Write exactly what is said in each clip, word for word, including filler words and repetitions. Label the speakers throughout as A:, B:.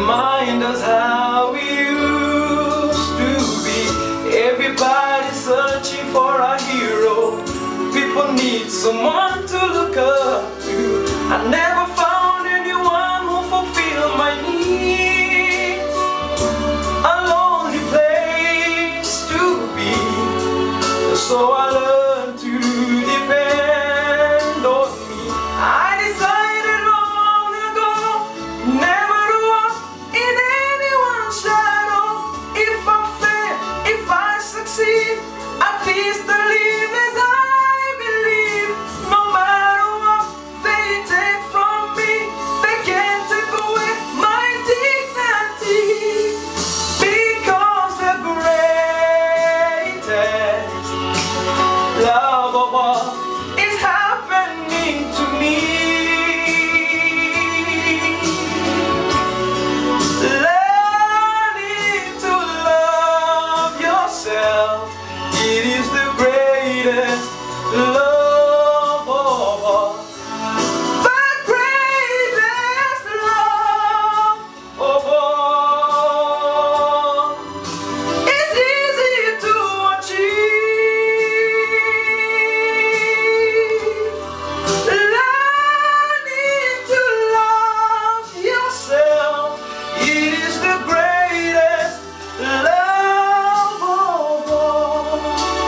A: Remind us how we used to be. Everybody searching for a hero. People need someone to look up to. I never found anyone who fulfilled my needs. A lonely place to be. So I learned to depend on me. I decided long ago never to walk in anyone's shadow. If I fail, if I succeed, at least I live as I believe. No matter what they take from me, they can't take away my dignity. Because the greatest love of all is happening to me. Learning to love yourself, it is the greatest love of all. The greatest love of all. It's easy to achieve. Learning to love yourself, it is the greatest love of all.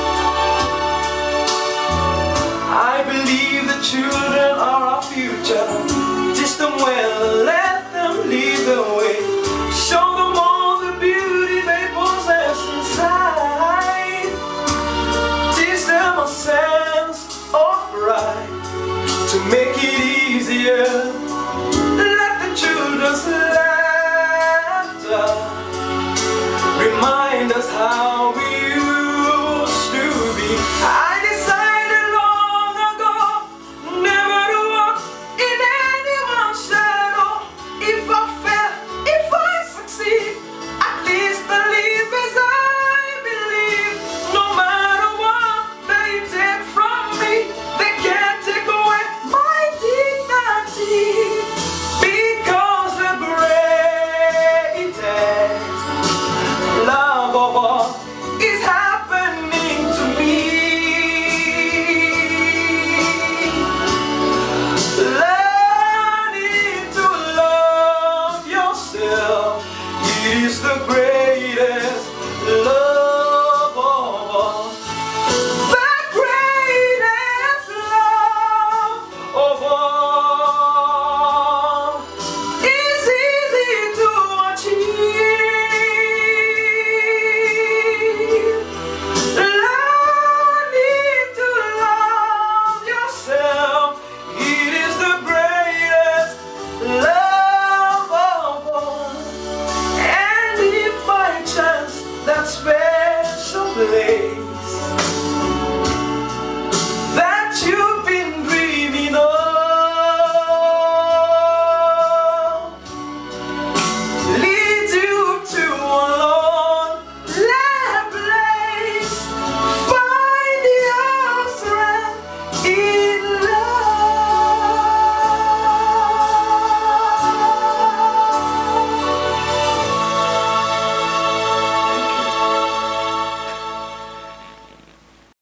A: I believe the children are our future. Teach them well, let them lead the way. Show them all the beauty they possess inside. Teach them a sense of right to make it easier. Let the children's laughter remind us how we used to be. I decided long ago never to walk in anyone's shadow. If I fail, if I succeed, at least I live as I believe. No matter what they take from me, they can't take away my dignity. Because the greatest love of all is happening to me. Learning to love yourself, it is the greatest